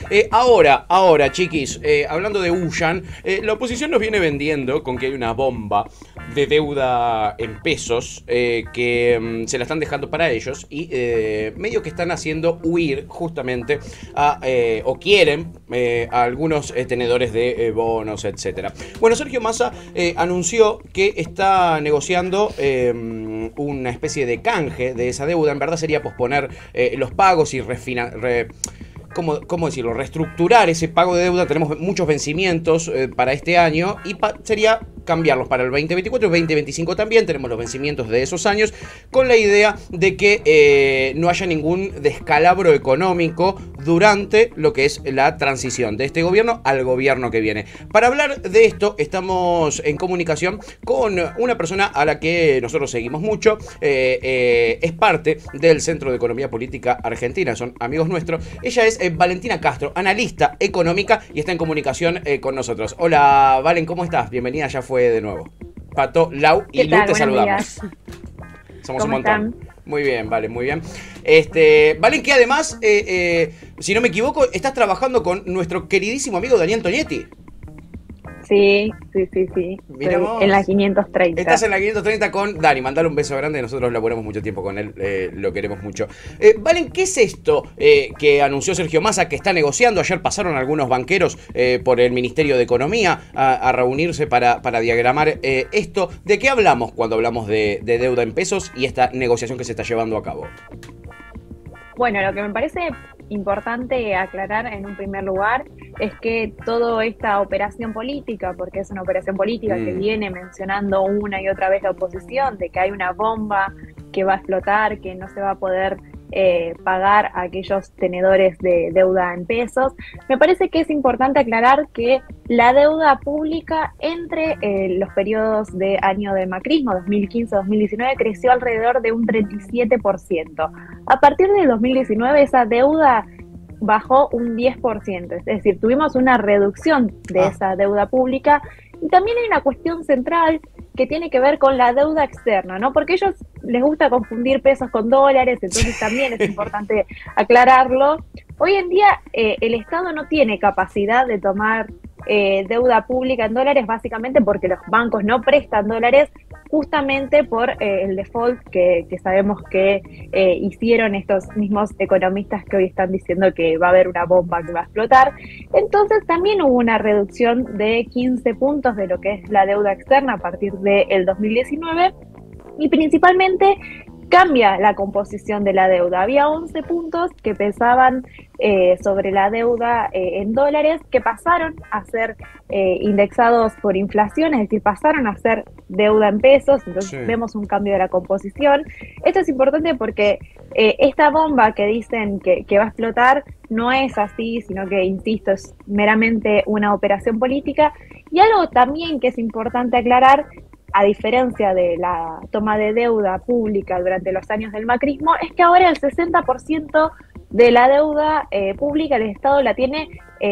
Ahora, chiquis, hablando de Ullan, la oposición nos viene vendiendo con que hay una bomba de deuda en pesos se la están dejando para ellos y medio que están haciendo huir justamente o quieren a algunos tenedores de bonos, etcétera. Bueno, Sergio Massa anunció que está negociando una especie de canje de esa deuda. En verdad sería posponer los pagos y ¿cómo decirlo? Reestructurar ese pago de deuda. Tenemos muchos vencimientos para este año y sería cambiarlos para el 2024 y 2025 también. Tenemos los vencimientos de esos años con la idea de que no haya ningún descalabro económico durante lo que es la transición de este gobierno al gobierno que viene. Para hablar de esto estamos en comunicación con una persona a la que nosotros seguimos mucho. Es parte del Centro de Economía Política Argentina, son amigos nuestros. Ella es Valentina Castro, analista económica, y está en comunicación con nosotros. Hola, Valen, ¿cómo estás? Bienvenida, ya fue de nuevo. Pato, Lau y Lu, te saludamos. Días. Somos un ¿Cómo montón. están? Muy bien, vale, muy bien. Valen, que además, si no me equivoco, estás trabajando con nuestro queridísimo amigo Daniel Tonietti. Sí. Mira Estoy vos. en la 530. Estás en la 530 con Dani. Mandale un beso grande. Nosotros laburamos mucho tiempo con él. Lo queremos mucho. Valen, ¿qué es esto que anunció Sergio Massa que está negociando? Ayer pasaron algunos banqueros por el Ministerio de Economía a reunirse para diagramar esto. ¿De qué hablamos cuando hablamos de deuda en pesos y esta negociación que se está llevando a cabo? Bueno, lo que me parece importante aclarar en un primer lugar es que toda esta operación política, porque es una operación política que viene mencionando una y otra vez la oposición, de que hay una bomba que va a explotar, que no se va a poder pagar a aquellos tenedores de deuda en pesos. Me parece que es importante aclarar que la deuda pública entre los periodos de año de macrismo, 2015-2019, creció alrededor de un 37%. A partir del 2019 esa deuda bajó un 10%, es decir, tuvimos una reducción de esa deuda pública. Y también hay una cuestión central que tiene que ver con la deuda externa, ¿no? Porque a ellos les gusta confundir pesos con dólares, entonces también es importante aclararlo. Hoy en día el Estado no tiene capacidad de tomar deuda pública en dólares, básicamente porque los bancos no prestan dólares, justamente por el default que sabemos que hicieron estos mismos economistas que hoy están diciendo que va a haber una bomba que va a explotar. Entonces también hubo una reducción de 15 puntos de lo que es la deuda externa a partir del 2019 y principalmente cambia la composición de la deuda. Había 11 puntos que pesaban sobre la deuda en dólares, que pasaron a ser indexados por inflación, es decir, pasaron a ser deuda en pesos, entonces vemos un cambio de la composición. Esto es importante porque esta bomba que dicen que va a explotar no es así, sino que, insisto, es meramente una operación política. Y algo también que es importante aclarar, a diferencia de la toma de deuda pública durante los años del macrismo, es que ahora el 60% de la deuda pública el Estado la tiene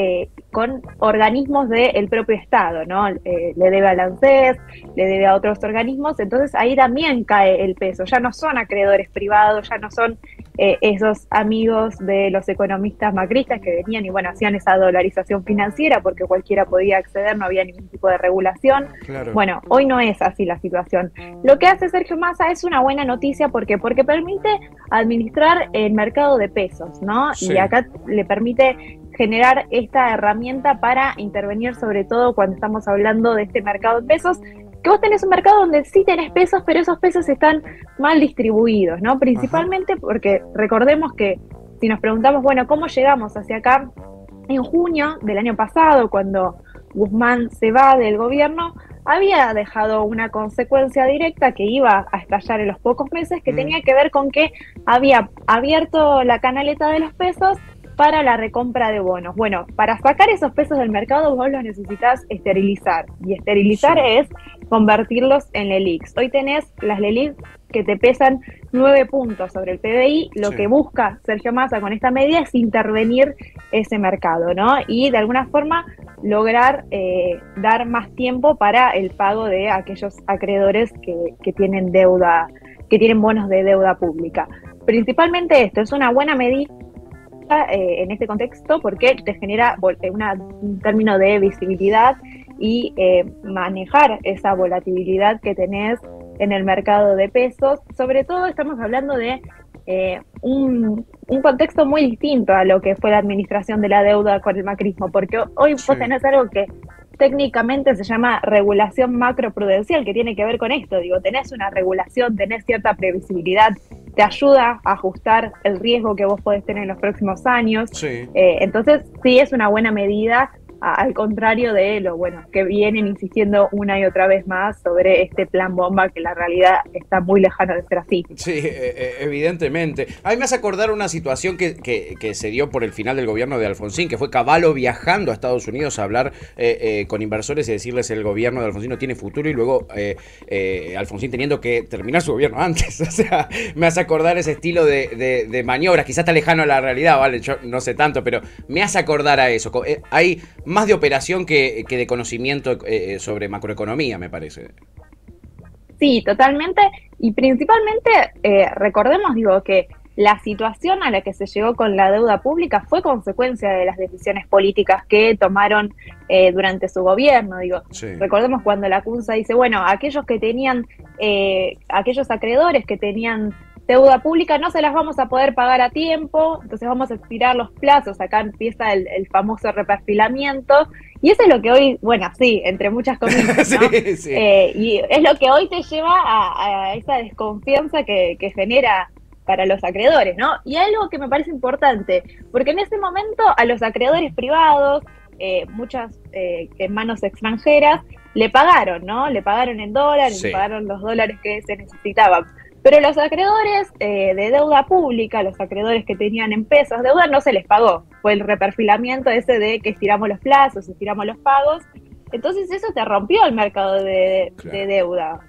con organismos del propio Estado, ¿no? Le debe al ANSES, le debe a otros organismos, entonces ahí también cae el peso. Ya no son acreedores privados, ya no son esos amigos de los economistas macristas que venían y bueno, hacían esa dolarización financiera porque cualquiera podía acceder, no había ningún tipo de regulación. Claro. Bueno, hoy no es así la situación. Lo que hace Sergio Massa es una buena noticia, ¿por qué? Porque permite administrar el mercado de pesos, ¿no? Sí. Y acá le permite generar esta herramienta para intervenir, sobre todo cuando estamos hablando de este mercado de pesos, que vos tenés un mercado donde sí tenés pesos, pero esos pesos están mal distribuidos, ¿no? Principalmente porque recordemos que si nos preguntamos, bueno, ¿cómo llegamos hacia acá? En junio del año pasado, cuando Guzmán se va del gobierno, había dejado una consecuencia directa que iba a estallar en los pocos meses, que tenía que ver con que había abierto la canaleta de los pesos para la recompra de bonos. Bueno, para sacar esos pesos del mercado vos los necesitas esterilizar. Y esterilizar es convertirlos en LELIQs. Hoy tenés las LELIQs que te pesan 9 puntos sobre el PBI. Lo que busca Sergio Massa con esta medida es intervenir ese mercado, ¿no? Y de alguna forma lograr dar más tiempo para el pago de aquellos acreedores que tienen deuda, que tienen bonos de deuda pública. Principalmente esto es una buena medida en este contexto porque te genera un término de visibilidad y manejar esa volatilidad que tenés en el mercado de pesos. Sobre todo estamos hablando de un contexto muy distinto a lo que fue la administración de la deuda con el macrismo, porque hoy vos tenés algo que técnicamente se llama regulación macroprudencial, que tiene que ver con esto. Digo, tenés una regulación, tenés cierta previsibilidad, te ayuda a ajustar el riesgo que vos podés tener en los próximos años. Sí. Entonces, sí es una buena medida, al contrario de lo bueno que vienen insistiendo una y otra vez más sobre este plan bomba, que la realidad está muy lejana de ser así. Sí, evidentemente. A mí me hace acordar una situación que se dio por el final del gobierno de Alfonsín, que fue Cavallo viajando a Estados Unidos a hablar con inversores y decirles el gobierno de Alfonsín no tiene futuro, y luego Alfonsín teniendo que terminar su gobierno antes. O sea, me hace acordar ese estilo de maniobras. Quizás está lejano a la realidad, ¿vale? Yo no sé tanto, pero me hace acordar a eso. Hay más de operación que de conocimiento sobre macroeconomía, me parece. Sí, totalmente. Y principalmente, recordemos, digo, que la situación a la que se llegó con la deuda pública fue consecuencia de las decisiones políticas que tomaron durante su gobierno. Digo, Sí. Recordemos cuando la CUNSA dice, bueno, aquellos que tenían, aquellos acreedores que tenían deuda pública no se las vamos a poder pagar a tiempo, entonces vamos a expirar los plazos. Acá empieza el famoso reperfilamiento. Y eso es lo que hoy, bueno, sí, entre muchas comillas, ¿no? Sí, sí. Y es lo que hoy te lleva a esa desconfianza que genera para los acreedores, ¿no? Y algo que me parece importante, porque en ese momento a los acreedores privados, muchas en manos extranjeras, le pagaron, ¿no? Le pagaron en dólares, Sí. le pagaron los dólares que se necesitaban. Pero los acreedores de deuda pública, los acreedores que tenían en pesos deuda, no se les pagó. Fue el reperfilamiento ese de que estiramos los plazos, estiramos los pagos. Entonces eso te rompió el mercado de deuda.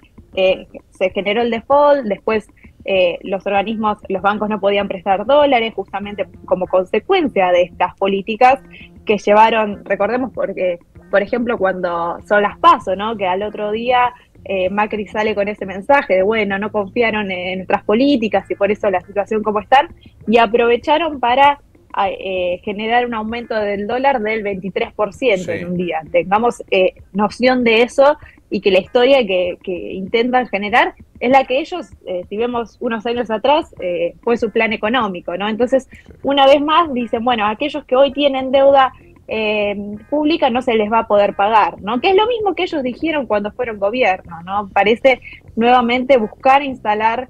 Se generó el default, después los organismos, los bancos no podían prestar dólares justamente como consecuencia de estas políticas que llevaron, recordemos porque, por ejemplo, cuando son las PASO, ¿no? Que al otro día Macri sale con ese mensaje de, bueno, no confiaron en nuestras políticas y por eso la situación como están, y aprovecharon para generar un aumento del dólar del 23% en un día. Tengamos noción de eso, y que la historia que intentan generar es la que ellos, si vemos unos años atrás, fue su plan económico, ¿no? Entonces, una vez más dicen, bueno, aquellos que hoy tienen deuda pública no se les va a poder pagar, ¿no? Que es lo mismo que ellos dijeron cuando fueron gobierno, ¿no? Parece nuevamente buscar instalar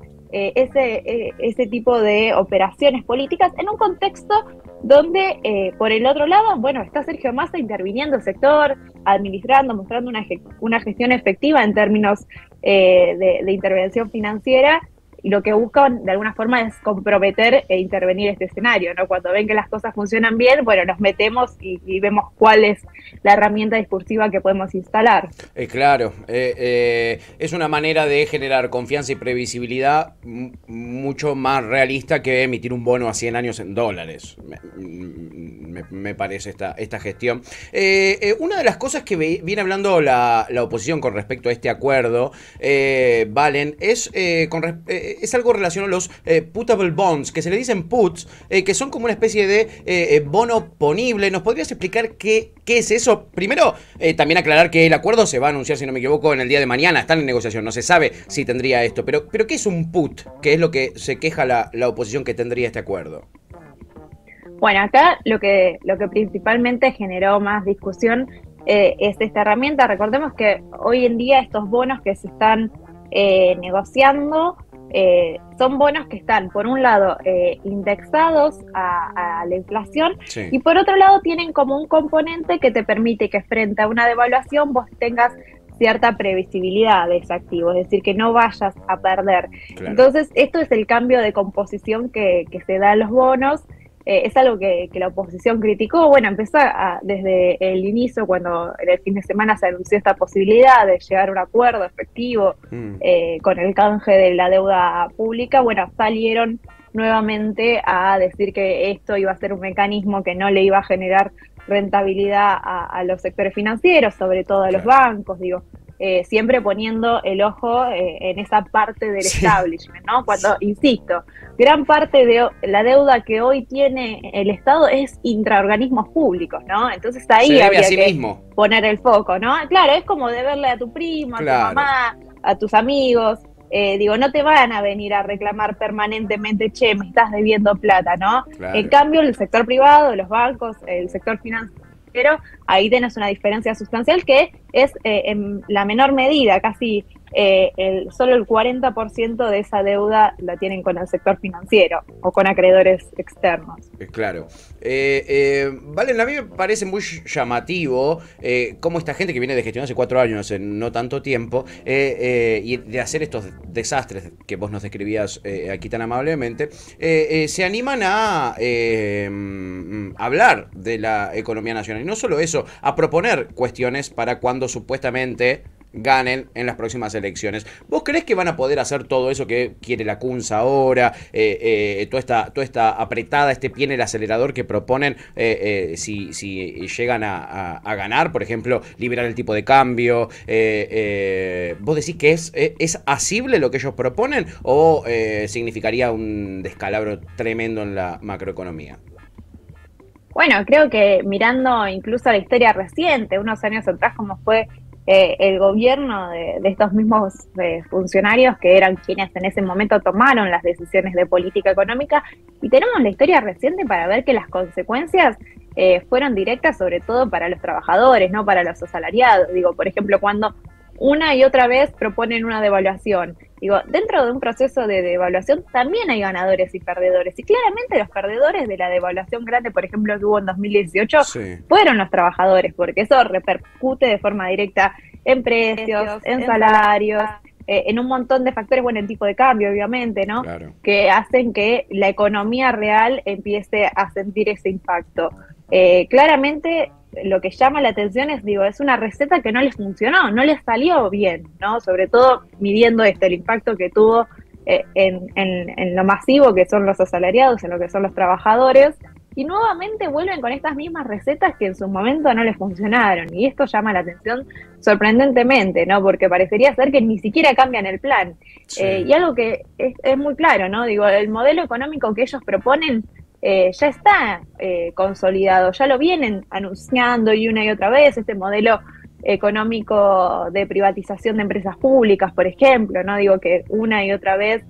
ese tipo de operaciones políticas en un contexto donde, por el otro lado, bueno, está Sergio Massa interviniendo el sector, administrando, mostrando una gestión efectiva en términos de intervención financiera, y lo que buscan de alguna forma es comprometer e intervenir este escenario, ¿no? Cuando ven que las cosas funcionan bien, bueno, nos metemos y vemos cuál es la herramienta discursiva que podemos instalar. Claro, es una manera de generar confianza y previsibilidad mucho más realista que emitir un bono a 100 años en dólares, me parece esta gestión. Una de las cosas que viene hablando la oposición con respecto a este acuerdo, Valen, es algo relacionado a los putable bonds, que se le dicen puts, que son como una especie de bono ponible. ¿Nos podrías explicar qué es eso? Primero, también aclarar que el acuerdo se va a anunciar, si no me equivoco, en el día de mañana. Están en negociación, no se sabe si tendría esto. Pero ¿qué es un put? ¿Qué es lo que se queja la oposición que tendría este acuerdo? Bueno, acá lo que principalmente generó más discusión es esta herramienta. Recordemos que hoy en día estos bonos que se están negociando son bonos que están, por un lado, indexados a la inflación, Sí. y por otro lado tienen como un componente que te permite que frente a una devaluación vos tengas cierta previsibilidad de ese activo, es decir, que no vayas a perder. Claro. Entonces, esto es el cambio de composición que se da a los bonos. Es algo que la oposición criticó. Bueno, empezó desde el inicio, cuando en el fin de semana se anunció esta posibilidad de llegar a un acuerdo efectivo con el canje de la deuda pública. Bueno, salieron nuevamente a decir que esto iba a ser un mecanismo que no le iba a generar rentabilidad a los sectores financieros, sobre todo a los bancos. Digo, siempre poniendo el ojo en esa parte del Sí. establishment, ¿no? Cuando, insisto, gran parte de la deuda que hoy tiene el Estado es intraorganismos públicos, ¿no? Entonces Se ahí debe a habría sí que mismo. poner el foco, ¿no? Claro, es como deberle a tu primo, a tu Claro, mamá, a tus amigos. Digo, no te van a venir a reclamar permanentemente, che, me estás debiendo plata, ¿no? En claro. cambio, el sector privado, los bancos, el sector financiero, ahí tenés una diferencia sustancial que es en la menor medida, casi solo el 40% de esa deuda la tienen con el sector financiero o con acreedores externos. Claro. Valen, a mí me parece muy llamativo cómo esta gente que viene de gestión hace 4 años, en no tanto tiempo, y de hacer estos desastres que vos nos describías aquí tan amablemente, se animan a hablar de la economía nacional. Y no solo eso, a proponer cuestiones para cuando supuestamente ganen en las próximas elecciones. ¿Vos creés que van a poder hacer todo eso que quiere la CUNSA ahora? Toda esta apretada, este pie en el acelerador que proponen si llegan a ganar, por ejemplo, liberar el tipo de cambio. ¿Vos decís que es asible lo que ellos proponen o significaría un descalabro tremendo en la macroeconomía? Bueno, creo que mirando incluso la historia reciente, unos años atrás, como fue el gobierno de estos mismos funcionarios que eran quienes en ese momento tomaron las decisiones de política económica, y tenemos la historia reciente para ver que las consecuencias fueron directas sobre todo para los trabajadores, no para los asalariados. Digo, por ejemplo, cuando una y otra vez proponen una devaluación. Digo, dentro de un proceso de devaluación también hay ganadores y perdedores. Y claramente los perdedores de la devaluación grande, por ejemplo, que hubo en 2018, Sí. fueron los trabajadores, porque eso repercute de forma directa en precios, en salarios, en un montón de factores, bueno, en tipo de cambio, obviamente, ¿no? Claro. Que hacen que la economía real empiece a sentir ese impacto. Claramente lo que llama la atención es, digo, es una receta que no les funcionó, no les salió bien, ¿no? Sobre todo midiendo el impacto que tuvo en lo masivo que son los asalariados, en lo que son los trabajadores, y nuevamente vuelven con estas mismas recetas que en su momento no les funcionaron, y esto llama la atención sorprendentemente, ¿no? Porque parecería ser que ni siquiera cambian el plan. Sí. Y algo que es muy claro, ¿no? Digo, el modelo económico que ellos proponen ya está consolidado, ya lo vienen anunciando y una y otra vez, este modelo económico de privatización de empresas públicas, por ejemplo, ¿no? Digo que una y otra vez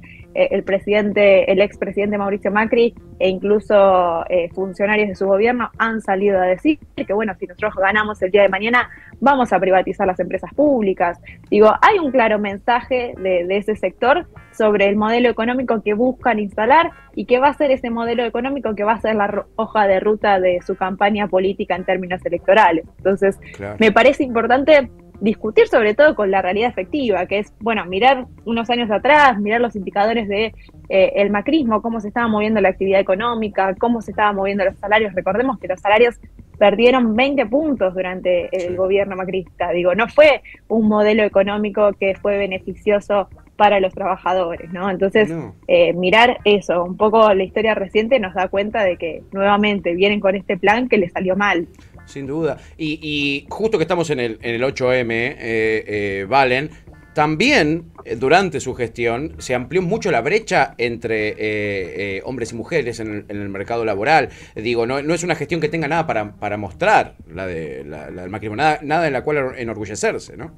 el expresidente Mauricio Macri e incluso funcionarios de su gobierno han salido a decir que, bueno, si nosotros ganamos el día de mañana, vamos a privatizar las empresas públicas. Digo, hay un claro mensaje de ese sector sobre el modelo económico que buscan instalar y que va a ser ese modelo económico que va a ser la hoja de ruta de su campaña política en términos electorales. Entonces, Claro. me parece importante discutir sobre todo con la realidad efectiva, que es, bueno, mirar unos años atrás, mirar los indicadores de el macrismo, cómo se estaba moviendo la actividad económica, cómo se estaban moviendo los salarios. Recordemos que los salarios perdieron 20 puntos durante el gobierno macrista. Digo, no fue un modelo económico que fue beneficioso para los trabajadores, ¿no? Entonces, No. mirar eso, un poco la historia reciente nos da cuenta de que nuevamente vienen con este plan que les salió mal. Sin duda. Y justo que estamos en el 8M, Valen, también durante su gestión se amplió mucho la brecha entre hombres y mujeres en el mercado laboral. Digo, no es una gestión que tenga nada para mostrar, la del macrismo, nada de la cual enorgullecerse, ¿no?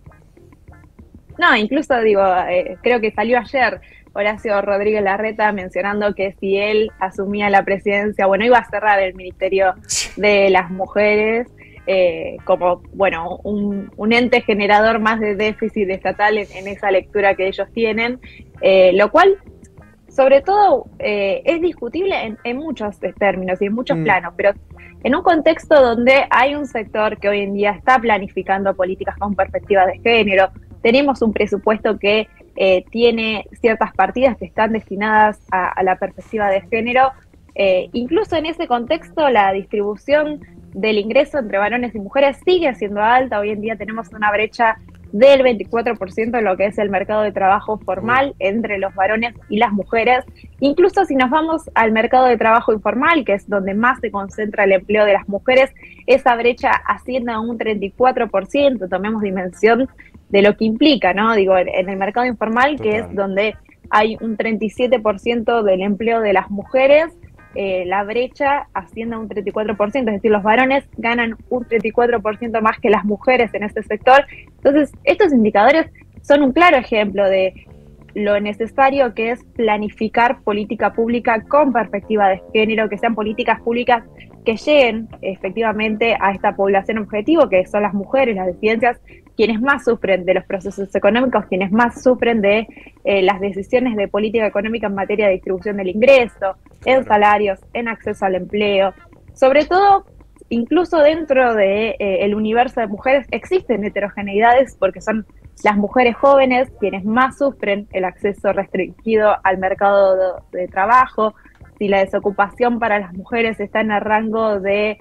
No, incluso digo, creo que salió ayer Horacio Rodríguez Larreta mencionando que si él asumía la presidencia, bueno, iba a cerrar el Ministerio de las Mujeres como, bueno, un ente generador más de déficit estatal en esa lectura que ellos tienen, lo cual, sobre todo, es discutible en muchos términos y en muchos planos, pero en un contexto donde hay un sector que hoy en día está planificando políticas con perspectiva de género, tenemos un presupuesto que tiene ciertas partidas que están destinadas a la perspectiva de género. Incluso en ese contexto, la distribución del ingreso entre varones y mujeres sigue siendo alta. Hoy en día tenemos una brecha del 24% en lo que es el mercado de trabajo formal entre los varones y las mujeres. Incluso si nos vamos al mercado de trabajo informal, que es donde más se concentra el empleo de las mujeres, esa brecha asciende a un 34%. Tomemos dimensión de lo que implica, ¿no? Digo, en el mercado informal, que es Total. donde hay un 37% del empleo de las mujeres, la brecha asciende a un 34%, es decir, los varones ganan un 34% más que las mujeres en este sector. Entonces, estos indicadores son un claro ejemplo de lo necesario que es planificar política pública con perspectiva de género, que sean políticas públicas que lleguen efectivamente a esta población objetivo, que son las mujeres, las disidencias, quienes más sufren de los procesos económicos, quienes más sufren de las decisiones de política económica en materia de distribución del ingreso, en salarios, en acceso al empleo. Sobre todo, incluso dentro de el universo de mujeres existen heterogeneidades porque son las mujeres jóvenes quienes más sufren el acceso restringido al mercado de trabajo. Si la desocupación para las mujeres está en el rango de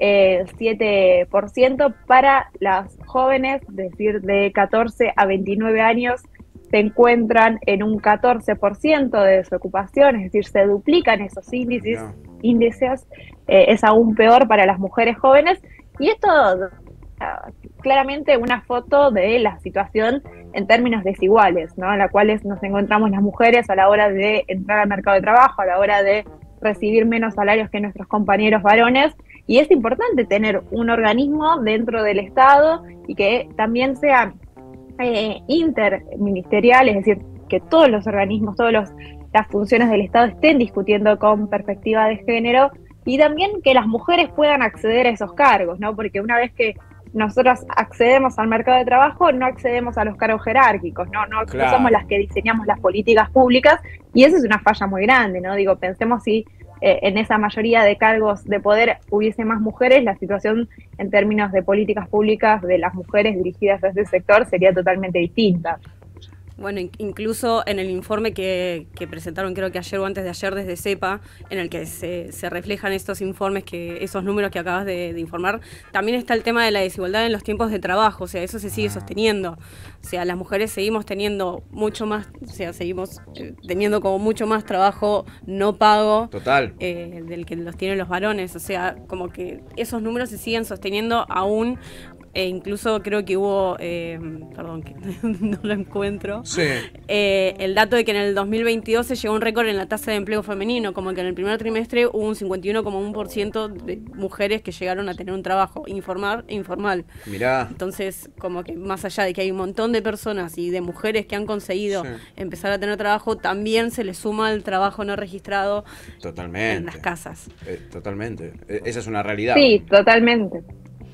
7%, para las jóvenes, es decir, de 14 a 29 años, se encuentran en un 14% de desocupación, es decir, se duplican esos índices, es aún peor para las mujeres jóvenes, y esto claramente una foto de la situación en términos desiguales, ¿no? En la cual nos encontramos las mujeres a la hora de entrar al mercado de trabajo, a la hora de recibir menos salarios que nuestros compañeros varones, y es importante tener un organismo dentro del Estado y que también sea interministerial, es decir, que todos los organismos, las funciones del Estado estén discutiendo con perspectiva de género, y también que las mujeres puedan acceder a esos cargos, ¿no? Porque una vez que nosotras accedemos al mercado de trabajo, no accedemos a los cargos jerárquicos, no somos las que diseñamos las políticas públicas, y eso es una falla muy grande, ¿no? Digo, pensemos si en esa mayoría de cargos de poder hubiese más mujeres, la situación en términos de políticas públicas de las mujeres dirigidas a ese sector sería totalmente distinta. Bueno, incluso en el informe que presentaron, creo que ayer o antes de ayer desde CEPA, en el que se reflejan estos informes, esos números que acabas de informar, también está el tema de la desigualdad en los tiempos de trabajo, o sea, eso se sigue sosteniendo. O sea, las mujeres seguimos teniendo mucho más, o sea, seguimos teniendo como mucho más trabajo no pago. Total. Del que los tienen los varones, o sea, como que esos números se siguen sosteniendo aún. Incluso creo que hubo, perdón, que no lo encuentro, sí. El dato de que en el 2022 se llegó a un récord en la tasa de empleo femenino, como que en el primer trimestre hubo un 51,1% de mujeres que llegaron a tener un trabajo informal e informal. Mirá. Entonces, como que más allá de que hay un montón de personas y de mujeres que han conseguido empezar a tener trabajo, también se le suma el trabajo no registrado. Totalmente. En las casas. Totalmente. Esa es una realidad. Sí, totalmente.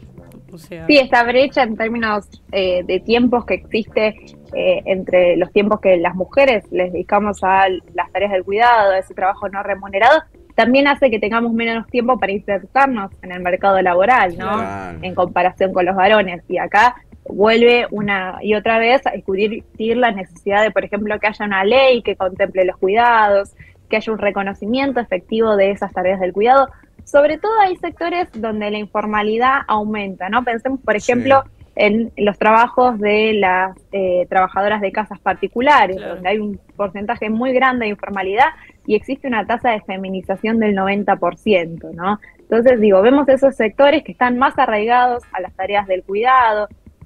O sea, sí, esta brecha en términos de tiempos que existe entre los tiempos que las mujeres les dedicamos a las tareas del cuidado, a ese trabajo no remunerado, también hace que tengamos menos tiempo para insertarnos en el mercado laboral, ¿no? Claro. En comparación con los varones. Y acá vuelve una y otra vez a discutir la necesidad de, por ejemplo, que haya una ley que contemple los cuidados, que haya un reconocimiento efectivo de esas tareas del cuidado. Sobre todo hay sectores donde la informalidad aumenta, ¿no? Pensemos, por ejemplo, en los trabajos de las trabajadoras de casas particulares, donde hay un porcentaje muy grande de informalidad y existe una tasa de feminización del 90%, ¿no? Entonces, digo, vemos esos sectores que están más arraigados a las tareas del cuidado,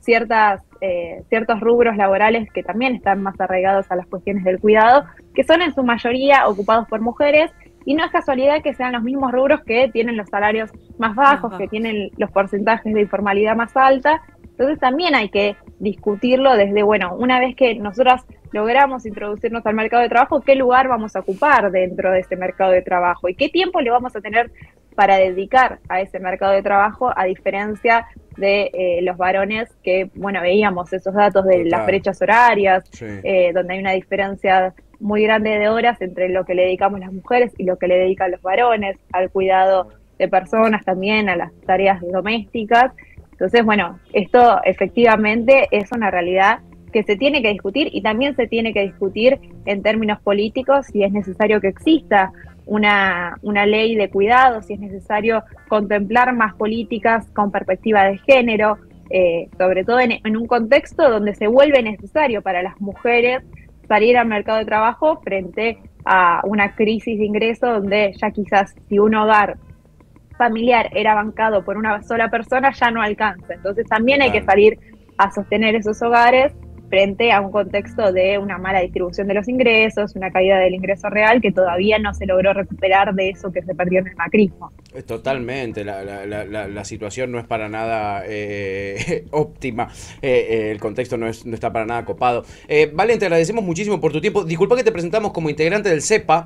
ciertos rubros laborales que también están más arraigados a las cuestiones del cuidado, que son en su mayoría ocupados por mujeres. Y no es casualidad que sean los mismos rubros que tienen los salarios más bajos, que tienen los porcentajes de informalidad más alta. Entonces también hay que discutirlo desde, bueno, una vez que nosotras logramos introducirnos al mercado de trabajo, ¿qué lugar vamos a ocupar dentro de ese mercado de trabajo? ¿Y qué tiempo le vamos a tener para dedicar a ese mercado de trabajo, a diferencia de los varones que, bueno, veíamos esos datos de las brechas horarias, donde hay una diferencia muy grande de horas entre lo que le dedicamos las mujeres y lo que le dedican los varones, al cuidado de personas también, a las tareas domésticas. Entonces, bueno, esto efectivamente es una realidad que se tiene que discutir y también se tiene que discutir en términos políticos si es necesario que exista una ley de cuidado, si es necesario contemplar más políticas con perspectiva de género, sobre todo en un contexto donde se vuelve necesario para las mujeres salir al mercado de trabajo frente a una crisis de ingreso donde ya quizás si un hogar familiar era bancado por una sola persona ya no alcanza. Entonces también hay que salir a sostener esos hogares frente a un contexto de una mala distribución de los ingresos, una caída del ingreso real que todavía no se logró recuperar de eso que se perdió en el macrismo. Totalmente, la situación no es para nada óptima, el contexto no está para nada copado. Valen, te agradecemos muchísimo por tu tiempo. Disculpa que te presentamos como integrante del CEPA,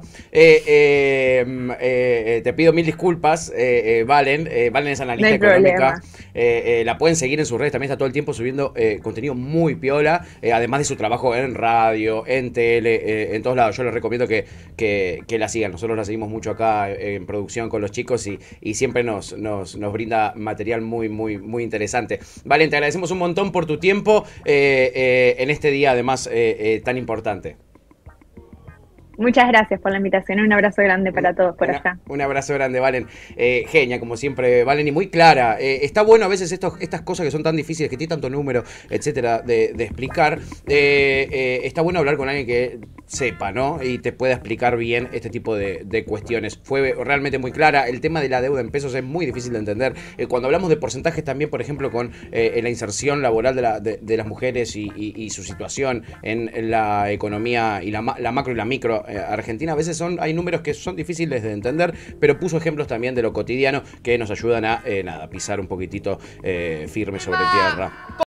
te pido mil disculpas, Valen es analista económica, la pueden seguir en sus redes, también está todo el tiempo subiendo contenido muy piola, además de su trabajo en radio, en tele, en todos lados. Yo les recomiendo que la sigan, nosotros la seguimos mucho acá en producción con los chicos y siempre nos brinda material muy, muy, muy interesante. Valen, te agradecemos un montón por tu tiempo en este día además tan importante. Muchas gracias por la invitación. Un abrazo grande para todos por allá. Un abrazo grande, Valen. Genia, como siempre, Valen, y muy clara. Está bueno a veces estas cosas que son tan difíciles, que tiene tanto número, etcétera, de explicar. Está bueno hablar con alguien que sepa, ¿no? Y te pueda explicar bien este tipo de cuestiones. Fue realmente muy clara. El tema de la deuda en pesos es muy difícil de entender. Cuando hablamos de porcentajes también, por ejemplo, con la inserción laboral de las mujeres y su situación en la economía y la macro y la micro Argentina, a veces hay números que son difíciles de entender, pero puso ejemplos también de lo cotidiano que nos ayudan a pisar un poquitito firme sobre tierra.